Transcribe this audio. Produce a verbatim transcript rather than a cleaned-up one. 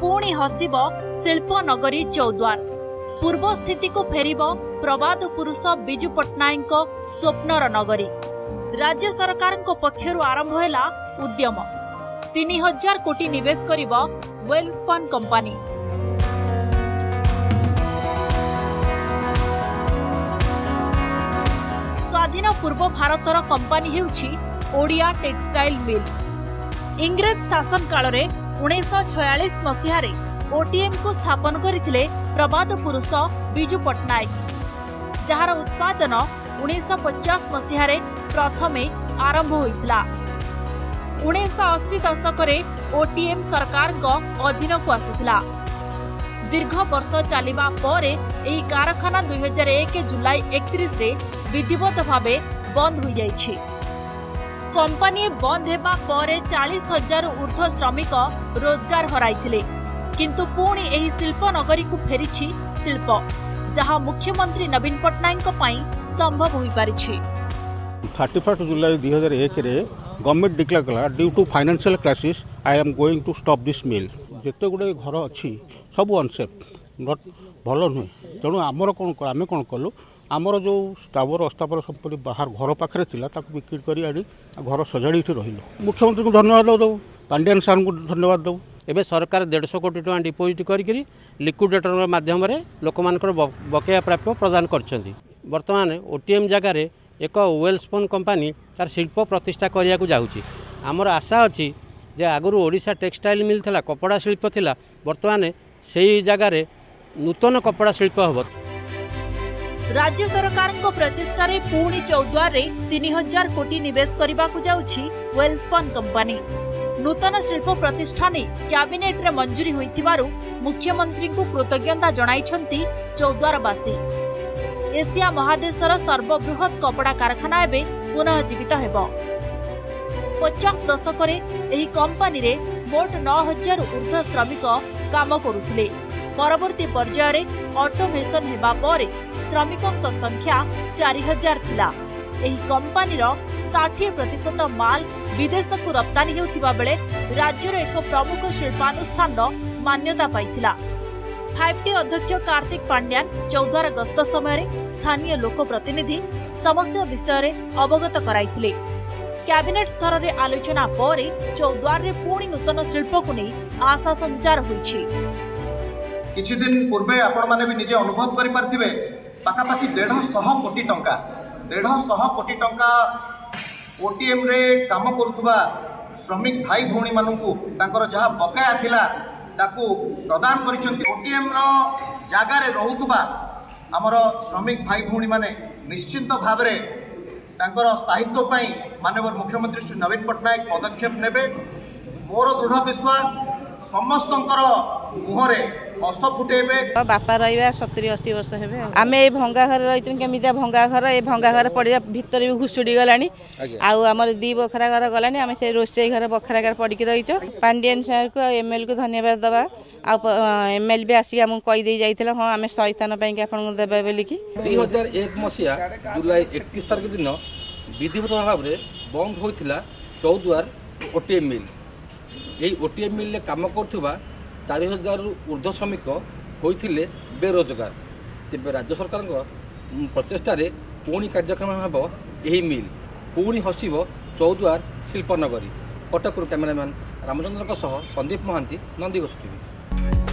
पुणी हसिब शिल्प नगरी चौद्वार। पूर्व स्थिति को फेरिब प्रवाद पुरुष बिजु पट्टनायक स्वप्नर नगरी। राज्य सरकार पक्षर आरंभ है उद्यम। तीन हजार कोटी निवेश करिब वेलस्पन कंपनी। स्वाधीन पूर्व भारतर कंपनी हेउछि ओडिया टेक्सटाइल मिल। इंग्रेज शासन काल रे उन्नीस छयालीस मसीह ओटीएम को स्थापन करथिले प्रवाद पुरुष बिजु पट्टनायक, जार उत्पादन उन्नीस पचास मसीह प्रथमे आरंभ होइतला। उन्नीस अस्सी दशक ओटीएम सरकार अधीन को आसीथिला। दीर्घ वर्ष चलिबा परे एही कारखाना दुई हजार एक जुलाई एकतीस रे विधिवत भावे बंद हो जाइछि। कंपनी बंद हेबा परे चालीस हजार ऊर्ध्व श्रमिक रोजगार हराइथिले, किंतु पुणी एही शिल्प नगरी को फेरिछि शिल्प, जहां मुख्यमंत्री नवीन पट्टनायक पई संभव होई पारिछि। थर्टी जुलाई दुई हजार एक रे गवर्नमेंट डिक्लेयर कला due to financial crisis I am going to stop this mill. जेते गुडे घर अच्छी सब अनसेफ नट भल नुहे, तेणु आमर कौन आम कौन कलु आमर जो स्थावर अस्तावर संपत्ति बाहर घर पाखे बिक्री कर आनी घर सजाड़ी रही। मुख्यमंत्री को धन्यवाद दऊ, पांडियान सार को धन्यवाद दऊ। एबे सरकार डेढ़ कोटी टका डिपोजिट करी लिक्विडेटर माध्यम लोक मानकर बकेया प्राप्य प्रदान करछंती। वर्तमान ओटीएम जगार एक वेलस्पन कंपनी तार शिल्प प्रतिष्ठा करिया को जाउची। आमर आशा अछि जे आगुरु ओडिशा टेक्सटाइल मिल थिला, कपड़ा शिल्प थिला, वर्तमान सेही जगार नूतन कपड़ा शिल्प हबो। राज्य सरकार प्रचेष्टा रे पुणी चौद्वार रे तीन हजार कोटी निवेश करने को जाउछि वेलस्पन कंपनी। नूतन शिल्प प्रतिष्ठान कैबिनेट रे मंजूरी होइतिबारु मुख्यमंत्री को कृतज्ञता जणाइछंती चौद्वारवासी। एशिया महादेशर सर्वबृहत कपड़ा कारखाना एबे पुनः जीवित हेबो। पचास दशक रे एही कंपनी रे मोट नौ हजार ऊर्ध्व श्रमिक काम करुथिले। परवर्ती पर्यायर ऑटोमेशन हेबा परे श्रमिकों संख्या चार हजार थिला। एही कंपनीर साठ प्रतिशत माल विदेश को रप्तानी हेउथिबा बेले राज्यर एक प्रमुख शिल्पानुष्ठान मान्यता पाइथिला। फाइव टी अध्यक्ष कार्तिक पांड्यान चौद्वार गस्त समय स्थानीय लोक प्रतिनिधि समस्या विषय में अवगत कराइथिले। कैबिनेट स्तर रे आलोचना परे चौद्वार रे पुणी नूतन शिल्प को नहीं आशा संचार होइछि। किछि दिन पूर्वे आपण माने भी निजे अनुभव करि पारथिबे पाखापाखि डेढ़ सौ कोटी टंका डेढ़ सौ कोटी टंका ओटीएम रे काम करुवा श्रमिक भाई भौणी मानू तांकर जहाँ बकाया थिला ताकू प्रदान करिसंती। ओटीएम रो जागार रहुतबा आमर श्रमिक भाई भौणी माने निश्चिंत भाव रे तांकर स्थायित्व पई माननीय मुख्यमंत्री श्री नवीन पट्टनायक पदक्षेप नेबे। मोर दृढ़ विश्वास समस्तंकर मुहरे हस फुटेबे। बापा रहा सतुरी अशी वर्ष हे आम ये भंगा घर रही केमी भंगा घर ये भंगा घर पड़ा भितर भी घुषुड़ी गला आम दी बखरा घर गला आम से रोसे घर बखरा घर पड़ी रही। पांडियन सार को एमएल को धन्यवाद दबा एमएल भी आसिक आमको कहीदे जाइए हाँ आम शहे स्थान पर देवे बोलिकी। दुई हजार एक मसीहा जुलाई एकतीस तारीख दिन विधिवत भाव में बंद होता चौद्वार ओटीएम मिल। यही ओटीएम मिल काम कर चार हजार ऊर्ध्व श्रमिक होते बेरोजगार। तेज राज्य सरकार प्रचेषा पुणी कार्यक्रम हम यही मिल पुणी हसिब चौद्वार शिल्प नगरी। कटकरू कैमेरामैन रामचंद्र संदीप महांती, नंदीघोष टीवी।